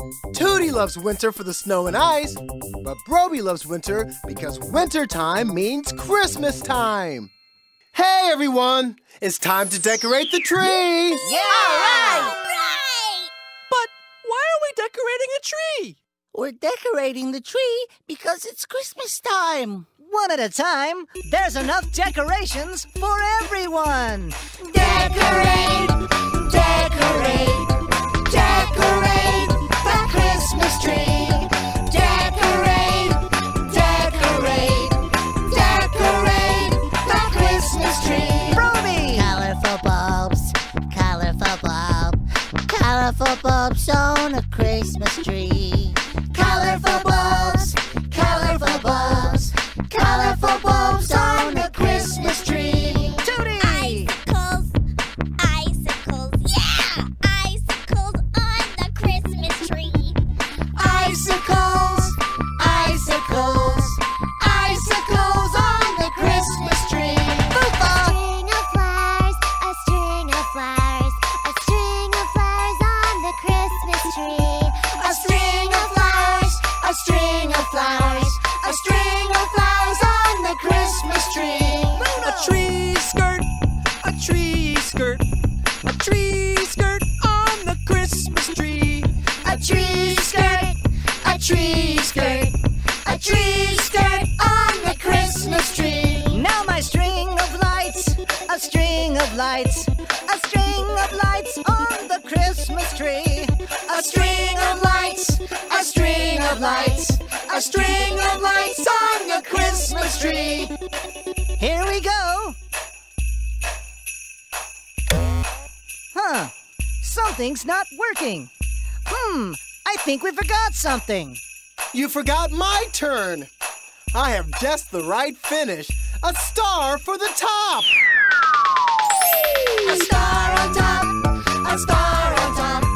Tootie loves winter for the snow and ice, but Broby loves winter because winter time means Christmas time. Hey everyone, it's time to decorate the tree! Yeah! All right! But why are we decorating a tree? We're decorating the tree because it's Christmas time. One at a time. There's enough decorations for everyone. Decorate, decorate, decorate the Christmas tree. Decorate, decorate, decorate the Christmas tree. Broby! Colorful bulbs, colorful bulbs on a Christmas tree. Colorful bulbs, colorful bulbs, colorful bulbs on the Christmas tree. Tootie! Icicles, icicles, yeah! Icicles on the Christmas tree. Icicles, icicles, icicles on the Christmas tree. A string of flowers, a string of flowers, a string of flowers on the Christmas tree. A string of flowers, a string of flowers, a string of flowers on the Christmas tree. A tree skirt, a tree skirt, a tree skirt on the Christmas tree. A tree skirt, a tree skirt, a tree skirt on the Christmas tree. Now my string of lights, a string of lights, a string of lights on the Christmas tree. A string of lights, a string of lights, a string of lights on the Christmas tree. Here we go. Huh, something's not working. I think we forgot something. You forgot my turn. I have just the right finish. A star for the top. A star on top, a star on top,